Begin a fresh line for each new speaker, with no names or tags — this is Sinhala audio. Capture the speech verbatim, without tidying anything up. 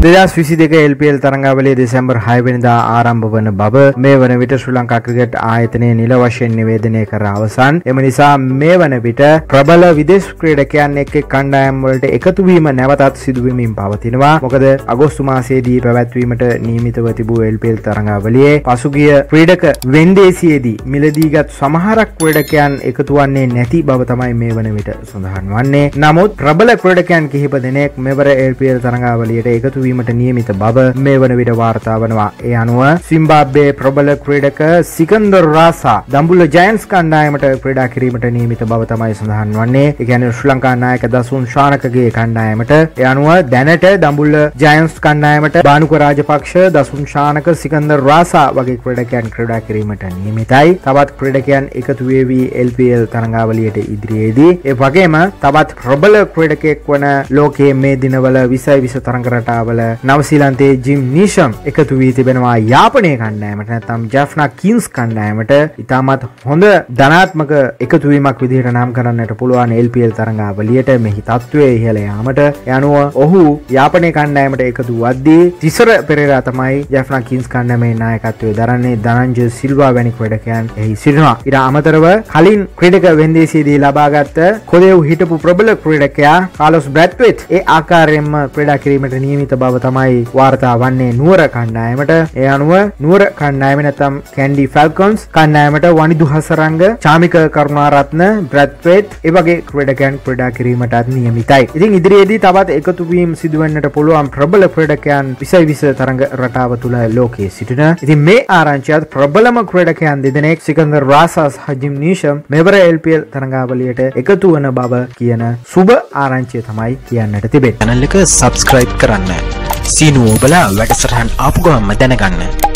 දෙදහස් විසි දෙක L P L තරඟාවලියේ දෙසැම්බර් හය වෙනිදා ආරම්භ වන බව මේ වන විට ශ්‍රී ලංකා ක්‍රිකට් ආයතනයේ නිල වශයෙන් නිවේදනය කර අවසන්. එම නිසා මේ වන විට ප්‍රබල විදේශ ක්‍රීඩකයන් එක්ක කණ්ඩායම් වලට එකතු වීම නැවතත් සිදු වෙමින් පවතිනවා. මොකද අගෝස්තු මාසයේදී පැවැත්වීමට නියමිතව තිබූ L P L තරඟාවලියේ පසුගිය ක්‍රීඩක වෙන්දේසියේදී මිලදීගත් සමහරක් ක්‍රීඩකයන් එකතු වන්නේ නැති බව තමයි මේ වන විට සඳහන් වන්නේ. නමුත් ප්‍රබල ක්‍රීඩකයන් කිහිප දෙනෙක් මෙවර L P L තරඟාවලියට එකතු වීමට නියමිත බව මේ වන විට වාර්තා වනවා. ඒ අනුව සිම්බාබ්වේ ප්‍රබල ක්‍රීඩක සිකන්දර් රාසා දඹුල්ල ජයන්ට්ස් කණ්ඩායමට ක්‍රීඩා කිරීමට නියමිත බව තමයි සඳහන් වන්නේ. ඒ කියන්නේ ශ්‍රී ලංකා නායක දසුන් ශානකගේ කණ්ඩායමට. ඒ අනුව දැනට දඹුල්ල ජයන්ට්ස් කණ්ඩායමට බානුක රාජපක්ෂ, දසුන් ශානක, සිකන්දර් රාසා වගේ ක්‍රීඩකයන් ක්‍රීඩා කිරීමට නියමිතයි. තවත් ක්‍රීඩකයන් එකතු වෙවි L P L තරඟාවලියට ඉදිරියේදී. ඒ වගේම තවත් ප්‍රබල ක්‍රීඩකයෙක් වන ලෝකයේ මේ දිනවල විසයි විස තරඟ රටාවල නවසීලන්තයේ ජිම් නීෂම් එකතු වී තිබෙනවා යාපනයේ කණ්ඩායමට නැත්නම් ජැෆ්නා කින්ස් කණ්ඩායමට. ඉතාමත් හොඳ ධනාත්මක එකතු වීමක් විදිහට නම් කරන්නට පුළුවන් L P L තරඟාවලියට මෙහි තත්ත්වයේ ඉහළ යාමට. ඒ අනුව ඔහු යාපනයේ කණ්ඩායමට එකතු වද්දී තිසර පෙරේරා තමයි ජැෆ්නා කින්ස් කණ්ඩායමේ නායකත්වයේ දරන්නේ. ධනංජය සිල්වා වැනි ක්‍රීඩකයන් එහි සිටිනවා. ඊට අමතරව කලින් ක්‍රීඩක වෙන්දේසියේදී ලබාගත් කොදෙව් හිටපු ප්‍රබල ක්‍රීඩකයා කාලොස් බ්‍රැත්වෙට් ඒ ආකාරයෙන්ම ක්‍රීඩා කිරීමට නියමිත බව තමයි වාර්තා වන්නේ නුවර කණ්ඩායමට. ඒ අනුව නුවර කණ්ඩායම නැත්නම් කැන්ඩි ෆැල්කන්ස් කණ්ඩායමට වනිදු හසරංග, චාමික කරුණාරත්න, බ්‍රැත්වෙට් ඒ වගේ ක්‍රීඩකයන් ක්‍රීඩා කිරීමටත් නියමිතයි. ඉතින් ඉදිරියේදී තවත් එකතු වීම සිදුවන්නට පුළුවන් ප්‍රබල ක්‍රීඩකයන් විසයි විස තරඟ රටාව තුළ ලෝකයේ සිටින. ඉතින් මේ ආරංචියත් ප්‍රබලම ක්‍රීඩකයන් දෙදෙනෙක් සිකන්දර් රාසා සහ ජිම් නීෂම් මෙවර L P L තරඟාවලියට එකතු වන බව කියන සුබ ආරංචිය තමයි කියන්නට තිබෙන්නේ.
channel එක subscribe කරන්න. සීනුව ඔබලා වැඩසටහන් ආපු ගමන්ම දැනගන්න.